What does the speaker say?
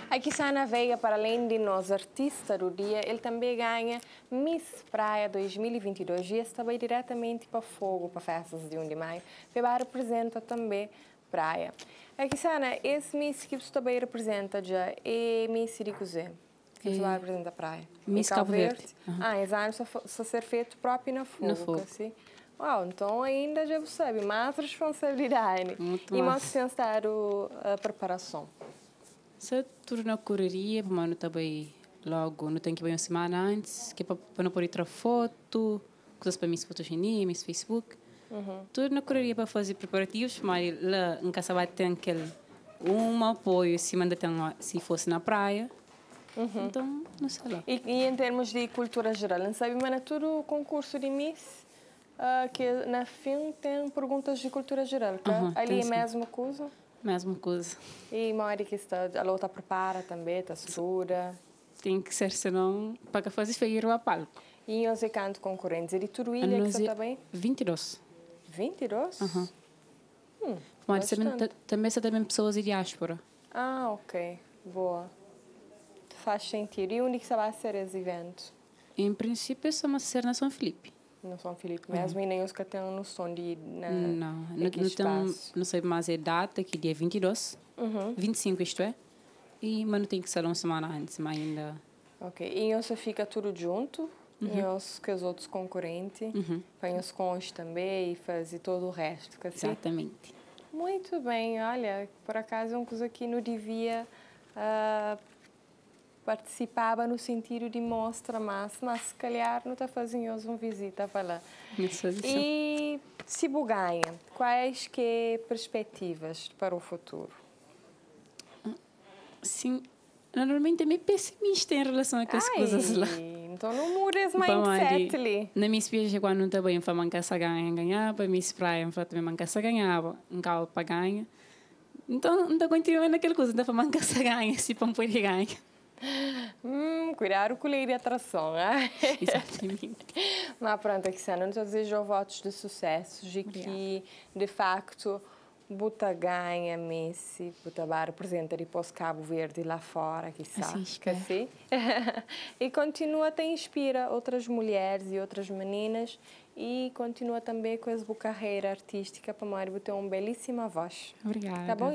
Aqui Sana Veiga, para além de nós artista do dia, ele também ganha Miss Praia 2022 e está bem diretamente para Fogo, para festas de 1 de maio. Peba representa também praia. Aqui Sana, esse Miss que você também representa já é Miss de Cozé, que você vai representar praia. Miss Cabo Verde. Exato, só ser feito próprio na Fogo. Na Fogo. Assim. Uau, então ainda já sabe, mais responsabilidade. Muito e mais. mais tensado a preparação. Se tudo na correria, mas não também logo, não tem que ir uma semana antes, que é para não poder tirar foto, coisas para minhas fotogenia, meus Facebook. Tudo na correria para fazer preparativos, mas lá em casa tem aquele apoio se fosse na praia. Então, não sei lá. E em termos de cultura geral, não sabe, mas é tudo concurso de Miss, que na fim tem perguntas de cultura geral, que ali é a mesma coisa? Mesma coisa. E uma hora que a outra prepara também, está segura. Tem que ser, senão, para fazer feio a palco. E nós canto concorrentes, e tudo ilha que você está bem? 22. 22? Mas também são também pessoas de diáspora. Ok. Boa. Faz sentido. E onde que você vai ser esse evento? Em princípio, só vai ser na São Filipe. No São Filipe mesmo, e nem os que têm noção de... Não sei mais a data, que dia 22, 25 isto é, mas não tem que ser uma semana antes, mas ainda... Ok, e você fica tudo junto, e os que os outros concorrentes, põe os cons também, e faz todo o resto, assim? Exatamente. Muito bem, olha, por acaso é uma coisa que não devia... participava no sentido de mostra mas se calhar não está fazendo uma visita para lá. E se ganha, quais que perspectivas para o futuro? Sim, normalmente é meio pessimista em relação a essas coisas lá. Então não mudes mindset ali. Na minha experiência, quando não está bem, eu manca a ganhar, para minha praia, eu também manca a ganhar, um carro para ganhar. Então, não está continuando aquela coisa, não está manca a ganhar, se para poder ganhar. Cuidado com a lei de atração, né? Exatamente. Mas pronto, Alexandra, eu desejo votos de sucesso, de que, de facto, Buta ganha Messi, Buta representa depois Cabo Verde lá fora, que sabe, assim. E continua a inspira outras mulheres e outras meninas e continua também com a sua carreira artística para ter uma belíssima voz. Obrigada. Tá bom?